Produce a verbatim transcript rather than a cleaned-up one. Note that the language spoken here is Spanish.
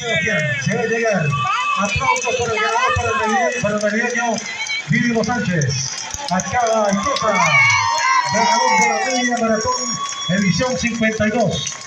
Sebastián, se va a llegar. Aplausos para el ganador, para el meridiano, para el meridiano Vivigo Sánchez. Acaba Icosa, ganador de la media maratón edición cincuenta y dos.